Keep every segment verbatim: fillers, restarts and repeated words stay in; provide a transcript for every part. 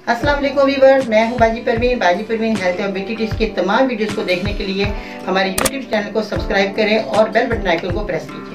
अस्सलाम वालेकुम व्यूअर्स, मैं हूं बाजी परवीन। बाजी परवीन हेल्थ और ब्यूटी टिप्स के तमाम वीडियोस को देखने के लिए हमारे यूट्यूब चैनल को सब्सक्राइब करें और बेल बटन आइकन को प्रेस कीजिए।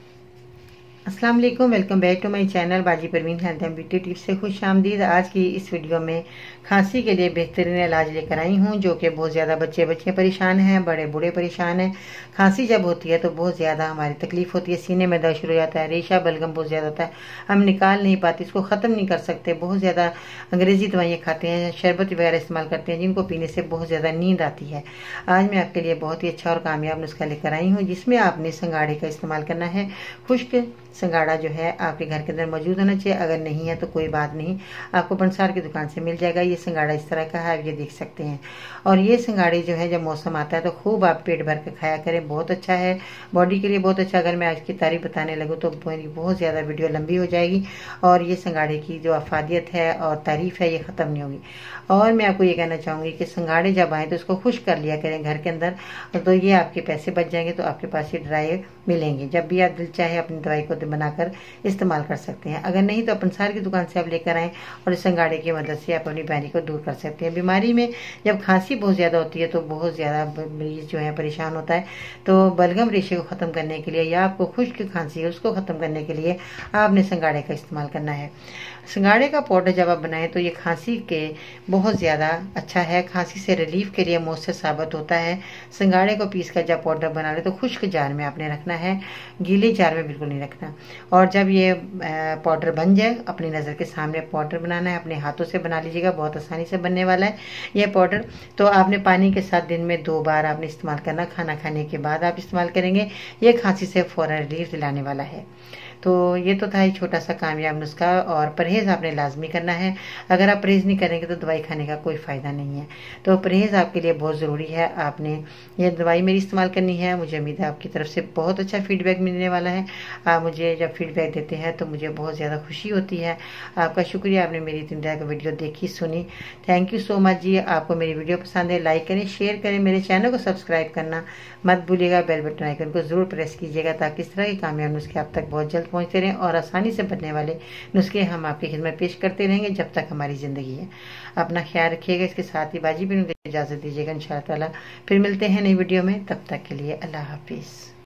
अस्सलाम वालेकुम, welcome back to my channel Baji Parveen health and beauty tips से खुश आमदीद। आज की इस वीडियो में खांसी के लिए बेहतरीन इलाज लेकर आई हूँ, जो कि बहुत ज़्यादा बच्चे बच्चे परेशान हैं, बड़े बूढ़े परेशान हैं। खांसी जब होती है तो बहुत ज़्यादा हमारी तकलीफ होती है, सीने में दर्द शुरू हो जाता है, रेशा बलगम बहुत ज़्यादा होता है, हम निकाल नहीं पाते, इसको ख़त्म नहीं कर सकते। बहुत ज़्यादा अंग्रेज़ी दवाइयाँ खाते हैं, शरबत वगैरह इस्तेमाल करते हैं, जिनको पीने से बहुत ज़्यादा नींद आती है। आज मैं आपके लिए बहुत ही अच्छा और कामयाब नुस्खा लेकर आई हूँ, जिसमें आपने संगाड़े का इस्तेमाल करना है। खुश्क संगाड़ा जो है आपके घर के अंदर मौजूद होना चाहिए, अगर नहीं है तो कोई बात नहीं, आपको पंसार की दुकान से मिल जाएगा। ये संगाड़ा इस तरह का है, आप ये देख सकते हैं। और ये संगाड़े जो है जब मौसम आता है तो खूब आप पेट भर के खाया करें, बहुत अच्छा है, बॉडी के लिए बहुत अच्छा। अगर मैं आज की तारीफ बताने लगूँ तो मेरी बहुत ज़्यादा वीडियो लंबी हो जाएगी और ये संगाड़े की जो अफादियत है और तारीफ है ये ख़त्म नहीं होगी। और मैं आपको ये कहना चाहूँगी कि संगाड़े जब आए तो उसको खुश्क कर लिया करें घर के अंदर, तो ये आपके पैसे बच जाएंगे, तो आपके पास ये ड्राई मिलेंगे। जब भी आप दिल चाहे अपनी दवाई को बनाकर इस्तेमाल कर सकते हैं, अगर नहीं तो पंसार की दुकान से आप लेकर आएँ और इस संगाड़े की मदद से आप अपनी बीमारी को दूर कर सकते हैं। बीमारी में जब खांसी बहुत ज़्यादा होती है तो बहुत ज़्यादा मरीज जो है परेशान होता है, तो बलगम रेशे को ख़त्म करने के लिए या आपको खुश्क खांसी है उसको ख़त्म करने के लिए आपने संगाड़े का इस्तेमाल करना है। संगाड़े का पाउडर जब आप बनाएं तो ये खांसी के बहुत ज़्यादा अच्छा है, खांसी से रिलीफ के लिए मौसर साबित होता है। संगाड़े को पीस कर जब पाउडर बना ले तो खुश्क जार में आपने रखना है, गीले जार में बिल्कुल नहीं रखना। और जब ये पाउडर बन जाए अपनी नज़र के सामने पाउडर बनाना है, अपने हाथों से बना लीजिएगा, बहुत आसानी से बनने वाला है ये पाउडर। तो आपने पानी के साथ दिन में दो बार आपने इस्तेमाल करना, खाना खाने के बाद आप इस्तेमाल करेंगे, ये खांसी से फ़ौरन रिलीफ दिलाने वाला है। तो ये तो था एक छोटा सा कामयाब नुस्खा। और परहेज़ आपने लाजमी करना है, अगर आप परहेज़ नहीं करेंगे तो दवाई खाने का कोई फ़ायदा नहीं है। तो परहेज़ आपके लिए बहुत ज़रूरी है, आपने ये दवाई मेरी इस्तेमाल करनी है। मुझे उम्मीद है आपकी तरफ से बहुत अच्छा फीडबैक मिलने वाला है। आप मुझे जब फीडबैक देते हैं तो मुझे बहुत ज़्यादा खुशी होती है। आपका शुक्रिया, आपने मेरी इतनी तरह की वीडियो देखी सुनी, थैंक यू सो मच जी। आपको मेरी वीडियो पसंद है, लाइक करें, शेयर करें, मेरे चैनल को सब्सक्राइब करना मत भूलिएगा, बेल बटन आइकन को ज़रूर प्रेस कीजिएगा, ताकि इस तरह के कामयाब नुस्खे आप तक बहुत जल्द पहुंचते रहें और आसानी से बनने वाले नुस्खे हम आपकी खिदमत पेश करते रहेंगे जब तक हमारी ज़िंदगी है। अपना ख्याल रखिएगा, इसके साथ ही बाजी भी उनको इजाज़त दीजिएगा। इंशाअल्लाह ताला फिर मिलते हैं नई वीडियो में, तब तक के लिए अल्लाह हाफिज़।